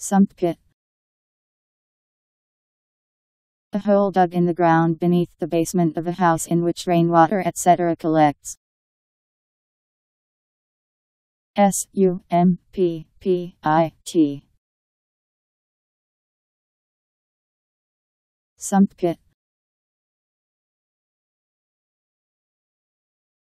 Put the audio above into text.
Sump pit. A hole dug in the ground beneath the basement of a house in which rainwater etc. collects. Sumpit. Sump pit.